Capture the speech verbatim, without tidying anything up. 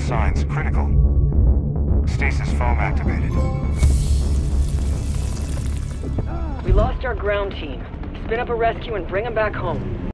signs. Critical. Stasis foam activated. We lost our ground team. Spin up a rescue and bring them back home.